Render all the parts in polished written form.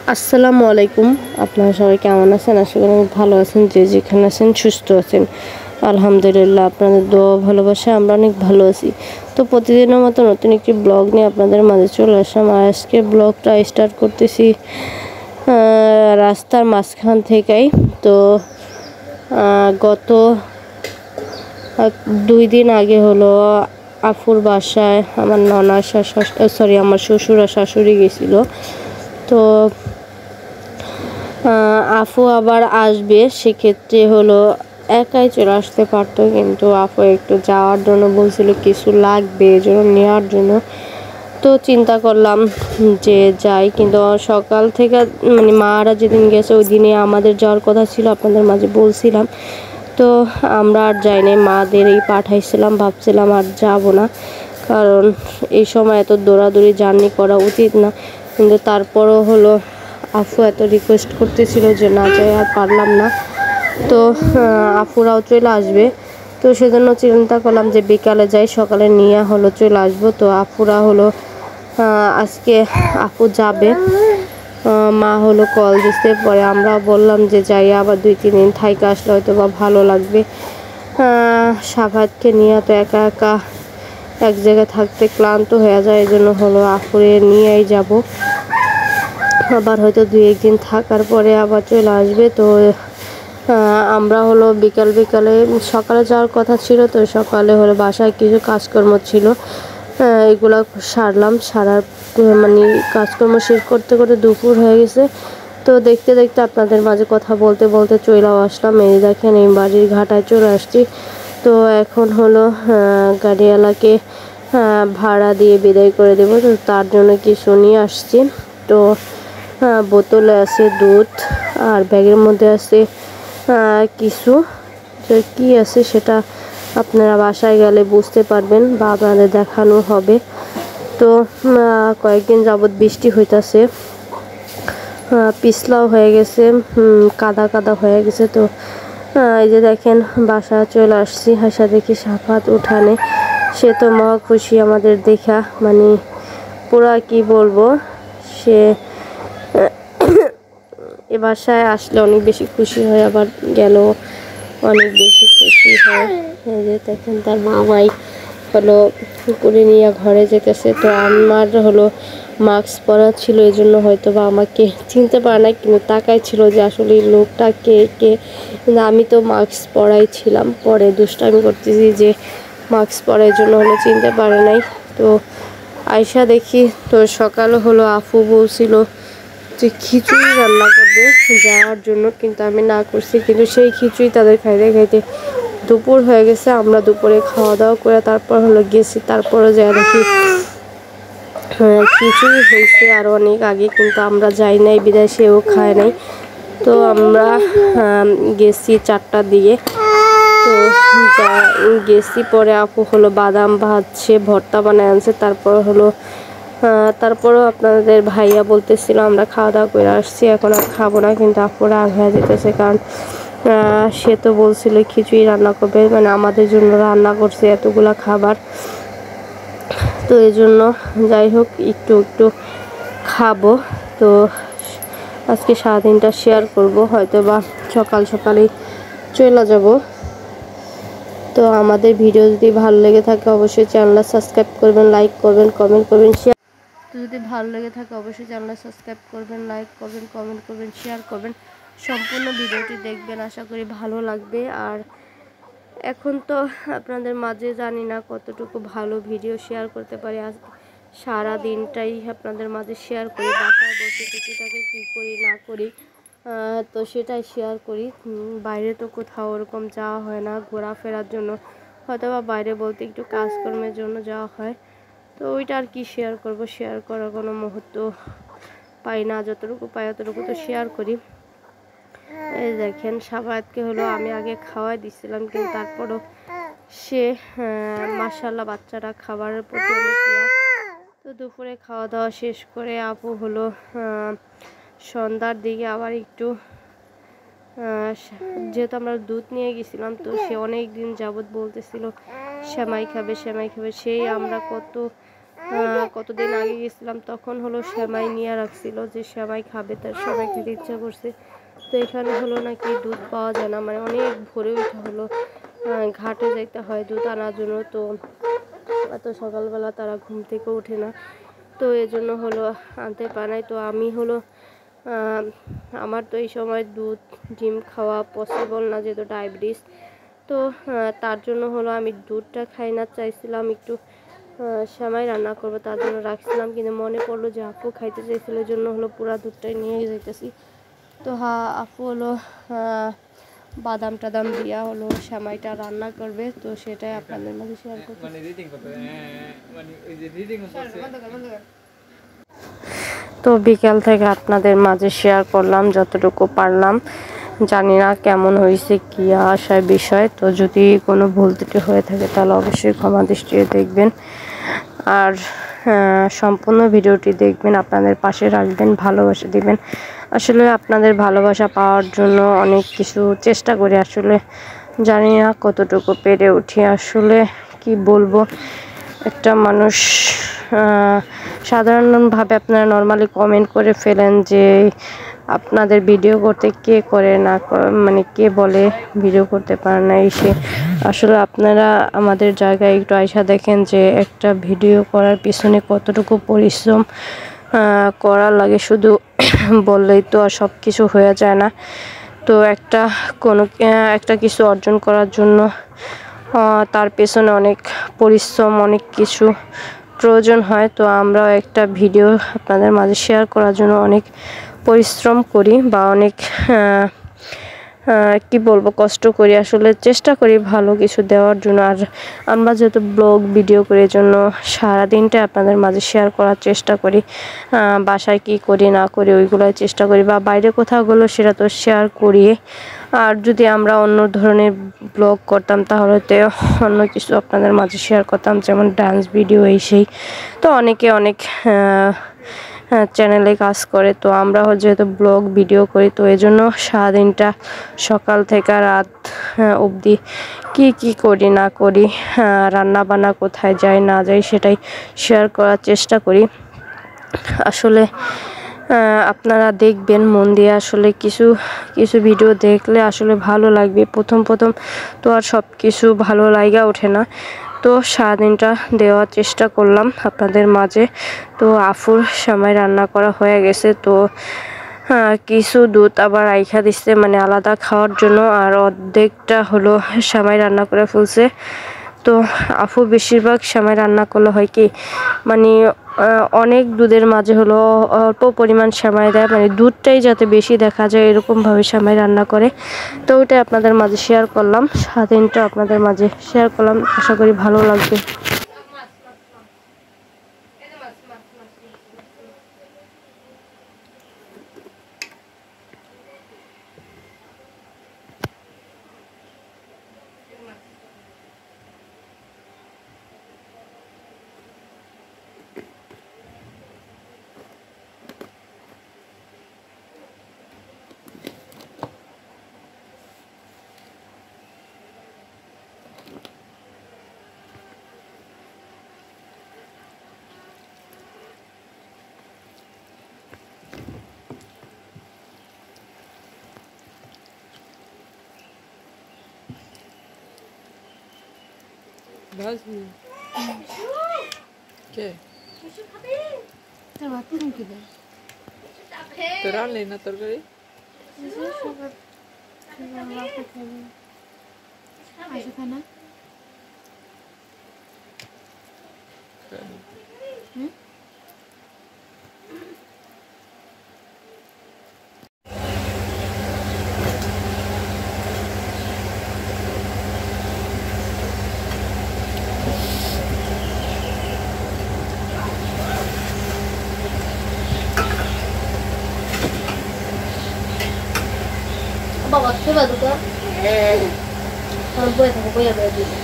আসসালামু আলাইকুম। আপনারা সবাই কেমন আছেন? আশা করি অনেক ভালো আছেন। যে যেখানে আছেন সুস্থ আছেন, আলহামদুলিল্লাহ। আপনাদের দোয়া ভালোবাসা আমরা অনেক ভালো আছি। তো প্রতিদিনের মতো নতুন একটি ব্লগ নিয়ে আপনাদের মাঝে চলে আসলাম। আর আজকে ব্লগটা স্টার্ট করতেছি রাস্তার মাঝখান থেকেই। তো গত 2 দিন আগে হলো আফুর বাসায় আমার ননা আমার শ্বশুর আর শাশুড়ি গেছিলো। তো আফু আবার আসবে, সেক্ষেত্রে হলো একাই চলে আসতে পারতো, কিন্তু আফু একটু যাওয়ার জন্য বলছিল, কিছু লাগবে এজন্য নেওয়ার জন্য। তো চিন্তা করলাম যে যাই, কিন্তু সকাল থেকে মানে মারা যেদিন গেছে ওই দিনে আমাদের যাওয়ার কথা ছিল, আপনাদের মাঝে বলছিলাম। তো আমরা আর যাই নাই, মাদেরই পাঠাইছিলাম, ভাবছিলাম আর যাব না, কারণ এই সময় এত দৌড়াদৌড়ি জার্নি করা উচিত না। কিন্তু তারপরও হলো আফু এত রিকোয়েস্ট করতেছিল যে না যাই, আর পারলাম না। তো আফুরাও চলে আসবে, তো সেজন্য চিন্তা করলাম যে বিকালে যাই, সকালে নিয়ে হলো চলে আসবো। তো আফুরা হলো আজকে আফু যাবে, মা হলো কল দিতে, পরে আমরা বললাম যে যাই, আবার 2-3 দিন থাইকে আসলে হয়তো বা ভালো লাগবে। সাফাতকে নিয়ে তো একা একা এক জায়গায় থাকতে ক্লান্ত হয়ে যায়, এই জন্য হলো আফুরে নিয়েই যাব। আবার হয়তো 2-1 দিন থাকার পরে আবার চলে আসবে। তো আমরা হলো বিকালে সকালে যাওয়ার কথা ছিল, তো সকালে হলো বাসায় কিছু কাজকর্ম ছিল, এগুলো সারার মানে কাজকর্ম শেষ করতে করতে দুপুর হয়ে গেছে। তো দেখতে দেখতে আপনাদের মাঝে কথা বলতে বলতে চলেও আসলাম। এই দেখেন, এই বাড়ির ঘাটায় চলে আসছি। তো এখন হলো গাড়িওয়ালাকে ভাড়া দিয়ে বিদায় করে দেবো, তো তার জন্য কিছু নিয়ে আসছি। তো বোতলে আছে দুধ, আর ব্যাগের মধ্যে আছে কিছু, কি আছে সেটা আপনারা বাসায় গেলে বুঝতে পারবেন বা আপনাদের দেখানো হবে। তো কয়েকদিন যাবৎ বৃষ্টি হইতাছে, পিছলাও হয়ে গেছে, কাদা কাদা হয়ে গেছে। তো এই যে দেখেন, বাসা চলে আসছি, হাসা দেখি সাফাত উঠানে। সে তো মহা খুশি আমাদের দেখা, মানে পুরা কি বলবো, সে এ বাসায় আসলে অনেক বেশি খুশি হয়, আবার গেল অনেক বেশি খুশি হয়। এই যে দেখেন, তার মামাই হলো করে নিয়ে ঘরে যেতেছে। তো আমার হলো মাস্ক পরা ছিল, এই জন্য হয়তো বা আমাকে চিনতে পারে না, কিন্তু তাকাই ছিল যে আসলে লোকটা কে কে। কিন্তু আমি তো মাস্ক পরাই ছিলাম, পরে দুষ্টামি করতেছি যে মাস্ক পরার জন্য হলো চিনতে পারে নাই। তো আয়সা দেখি, তো সকালে হলো আফু বলছিল যে খিচুড়ি রান্না করবে যাওয়ার জন্য, কিন্তু আমি না করছি। কিন্তু সেই খিচুড়ি তাদের খাইতে খাইতে দুপুর হয়ে গেছে। আমরা দুপুরে খাওয়া দাওয়া করে তারপর হলো গেছি, তারপরে যা দেখি খিচুড়ি হয়েছে আরও অনেক আগে, কিন্তু আমরা যাই নাই, বিদায় সেও খায় নাই। তো আমরা গেছি 4টার দিকে। তো গেছি, পরে আপু হলো বাদাম ভাজছে, ভর্তা বানায় আনছে। তারপরও আপনাদের ভাইয়া বলতেছিল আমরা খাওয়া দাওয়া করে আসছি, এখন আর খাবো না, কিন্তু আপুরা আগ হয়ে যেতেছে, কারণ সে তো বলছিল খিচুড়ি রান্না করবে, মানে আমাদের জন্য রান্না করছে এতগুলা খাবার। তো এই জন্য যাই হোক একটু একটু খাবো। তো আজকে সারাদিনটা শেয়ার করব, হয়তো বা সকালেই চলে যাব। তো আমাদের ভিডিও যদি ভালো লেগে থাকে অবশ্যই চ্যানেলটা সাবস্ক্রাইব করবেন, লাইক করবেন, কমেন্ট করবেন, শেয়ার। তো যদি ভালো লেগে থাকে অবশ্যই চ্যানেলটা সাবস্ক্রাইব করবেন, লাইক করবেন, কমেন্ট করবেন, শেয়ার করবেন, সম্পূর্ণ ভিডিওটি দেখবেন, আশা করি ভালো লাগবে। আর এখন তো আপনাদের মাঝে জানি না কতটুকু ভালো ভিডিও শেয়ার করতে পারি, আজ সারা দিনটাই আপনাদের মাঝে শেয়ার করি, বাসায় বসে টুকিটাকে কী করি না করি, তো সেটাই শেয়ার করি। বাইরে তো কোথাও ওরকম যাওয়া হয় না ঘোরাফেরার জন্য, হয়তো বা বাইরে বলতে একটু কাজকর্মের জন্য যাওয়া হয়। তো ওইটা আর কি শেয়ার করব, শেয়ার করার কোনো মুহূর্ত পাই না, যতটুকু পাই অতটুকু তো শেয়ার করি। এই দেখেন, সাফায়াতকে হলো আমি আগে খাওয়াই দিছিলাম, কিন্তু তারপরও সে মাশাআল্লাহ বাচ্চারা খাবারের প্রতি অনেক ইয়া। তো দুপুরে খাওয়া দাওয়া শেষ করে আপু হলো সন্ধ্যার দিকে আবার একটু, যেহেতু আমরা দুধ নিয়ে গেছিলাম, তো সে অনেক দিন যাবৎ বলতেছিল সেমাই খাবে সেমাই খাবে, সেই আমরা কত কতদিন আগে গেছিলাম তখন হলো সেমাই নিয়ে রাখছিল, যে সেমাই খাবে, তার সেমাই খেতে ইচ্ছা করছে। তো এখানে হলো নাকি দুধ পাওয়া যায় না, মানে অনেক ভোরে উঠা হলো, ঘাটে যাইতে হয় দুধ আনার জন্য। তো এত সকালবেলা তারা ঘুম থেকে ওঠে না, তো এজন্য হলো আনতে পারে নাই। তো আমি হলো আমার তো এই সময় দুধ ডিম খাওয়া পসিবল না, যেহেতু ডায়াবেটিস। তো তার জন্য হলো আমি দুধটা খাই না, চাইছিলাম একটু সেমাই রান্না করবো, তার জন্য রাখছিলাম, কিন্তু মনে পড়লো যে আপু খাইতে চাইছিল, এই জন্য হলো পুরা দুধটাই নিয়ে যাইতেছি। তো হ্যাঁ, আপু হলো বাদাম টাদাম দিয়া হলো সেমাইটা রান্না করবে, তো সেটাই আপনাদের মাঝে শেয়ার করতে। তো বিকেল থেকে আপনাদের মাঝে শেয়ার করলাম যতটুকু পারলাম। জানি না কেমন হয়েছে, কি আসার বিষয়। তো যদি কোনো ভুল ত্রুটি হয়ে থাকে তাহলে অবশ্যই ক্ষমা দৃষ্টিতে দেখবেন, আর সম্পূর্ণ ভিডিওটি দেখবেন, আপনাদের পাশে রাখবেন, ভালোবাসা দিবেন। আসলে আপনাদের ভালোবাসা পাওয়ার জন্য অনেক কিছু চেষ্টা করি, আসলে জানি না কতটুকু পেরে উঠি। আসলে কি বলবো, একটা মানুষ সাধারণভাবে আপনারা নর্মালি কমেন্ট করে ফেলেন যে আপনাদের ভিডিও করতে কে করে না, মানে কে বলে ভিডিও করতে পারে না এসে। আসলে আপনারা আমাদের জায়গায় একটু আইসা দেখেন যে একটা ভিডিও করার পিছনে কতটুকু পরিশ্রম করা লাগে। শুধু বললেই তো আর সব কিছু হয়ে যায় না। তো একটা কিছু অর্জন করার জন্য তার পেছনে অনেক পরিশ্রম, অনেক কিছু প্রয়োজন হয়। তো আমরাও একটা ভিডিও আপনাদের মাঝে শেয়ার করার জন্য অনেক পরিশ্রম করি, বা অনেক কি বলবো, কষ্ট করি, আসলে চেষ্টা করি ভালো কিছু দেওয়ার জন্য। আর আমরা যেহেতু ব্লগ ভিডিও করি, জন্য সারাদিনটা আপনাদের মাঝে শেয়ার করার চেষ্টা করি। বাসায় কি করি না করি ওইগুলোই চেষ্টা করি, বা বাইরে কোথাও গেলো সেটা তো শেয়ার করি। আর যদি আমরা অন্য ধরনের ব্লগ করতাম তাহলে তো অন্য কিছু আপনাদের মাঝে শেয়ার করতাম, যেমন ডান্স ভিডিও এই সেই। তো অনেকে অনেক চ্যানেলে কাজ করে, তো আমরা যেহেতু ব্লগ ভিডিও করি, তো এই জন্য সারাদিনটা সকাল থেকে রাত অবধি কি করি না করি, রান্না বান্না কোথায় যাই না যাই সেটাই শেয়ার করার চেষ্টা করি। আসলে আপনারা দেখবেন মন দিয়ে, আসলে কিছু কিছু ভিডিও দেখলে আসলে ভালো লাগবে। প্রথম তো আর সব কিছু ভালো লাগা ওঠে না। তো সারাদিনটা দেওয়ার চেষ্টা করলাম আপনাদের মাঝে। তো আফুর সেমাই রান্না করা হয়ে গেছে, তো কিছু দুধ আবার রাইখা দিচ্ছে, মানে আলাদা খাওয়ার জন্য, আর অর্ধেকটা হলো সেমাই রান্না করে ফেলছে। তো আফু বেশিরভাগ সেমাই রান্না করলে হয় কি, মানে অনেক দুধের মাঝে হলো অল্প পরিমাণ সেমাই দেয়, মানে দুধটাই যাতে বেশি দেখা যায় এরকমভাবে সেমাই রান্না করে। তো ওইটাই আপনাদের মাঝে শেয়ার করলাম, স্বাধীনটা আপনাদের মাঝে শেয়ার করলাম, আশা করি ভালো লাগবে। Bazmi. ¿Qué? ¿Pero allen na torgari? বাবা খেবা দুটো বই থাকো, বইয়া বইয়া দিই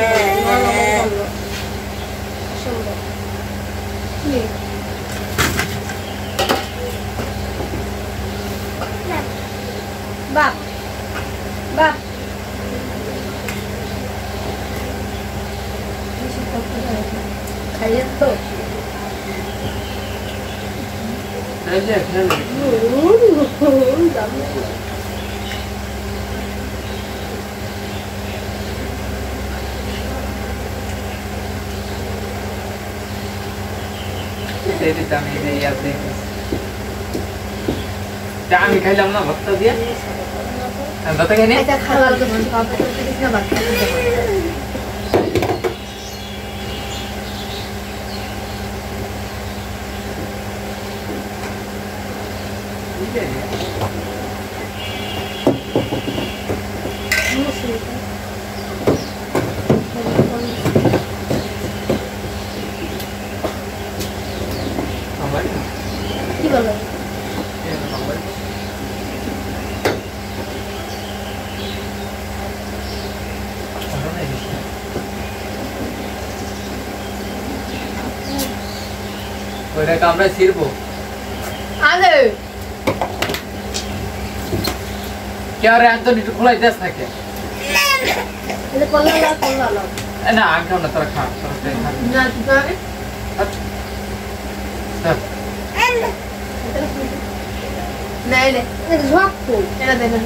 বাপ বাপ খাইয়ে তো আমি খাইলাম না ভক্ত দিয়ে ভাত খাই নি কি বলো ওইটা কামড়ায় ছিড়বো আরে কে আর অ্যান্টনি একটু খোলাই দেশ থাকে এটা করলা না আমি খাব না তোরা খা তোরা খা না দিবারে নাই রে এটা ঝক কো এটা দেখেন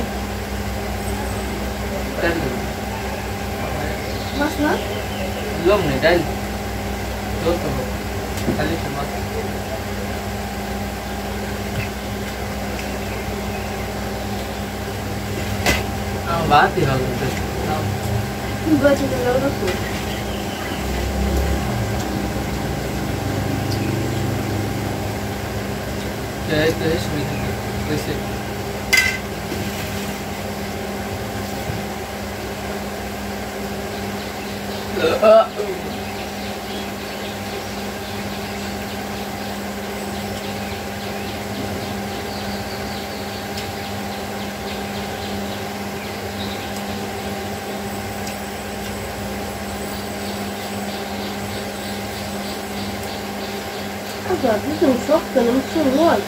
মাছ না লোম নেই ডাল লোম তো খালি মাছ बात ही होगी बच गया लोग को क्या है तो सुविधा वैसे Ja, die sind Schocken und so rot.